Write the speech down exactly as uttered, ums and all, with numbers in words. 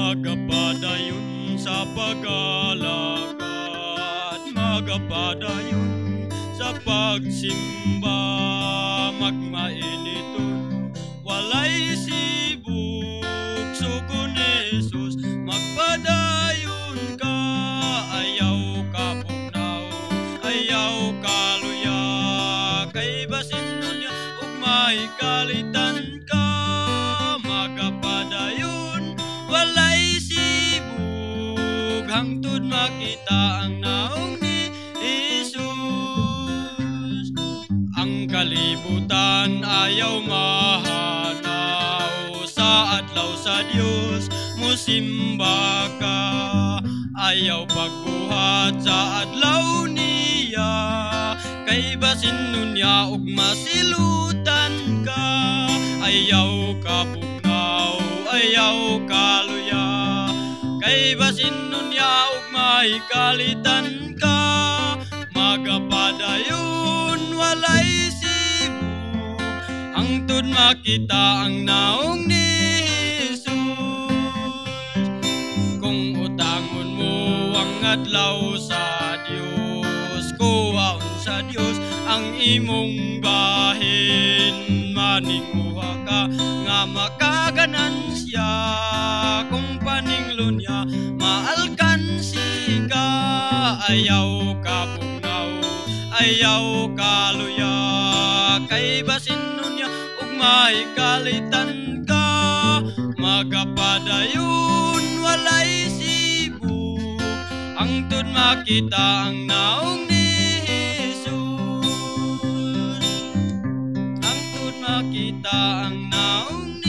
Magapadayon sa pag-alakad, magapadayon sa pagsimba, magmainiton walay sibuk, sukon Jesus. Magpadayon ka, ayaw ka pugnaw, ayaw ka luya, kay basin nun niya ug may kalitan ka. Magapadayon walay sibuk, hangtod makita ang naong ni Jesus. Ang kalibutan ayaw mahanaw, sa adlaw sa Dios musimba ka. Ayaw pagbuhat sa adlaw niya, kay basin nun niya ug masilutan ka. Ayaw ka pugnaw, ayaw ka luya, kay basin nun niya ug may kalitan ka. Magapadayon walay sibuk, hangtod makita ang naong ni Jesus. Kung utangon mo ang adlaw sa Dios, kuwaon sa Dios ang imong bahin. Maninguha ka nga makaganansya, kung paninglo niya maalkansi ka. Ayaw ka pugnaw, ayaw ka luya, kay basin nun niya ug may kalitan ka. Magapadayon walay sibuk, hangtod makita ang naong ni Jesus. Hangtod makita ang naong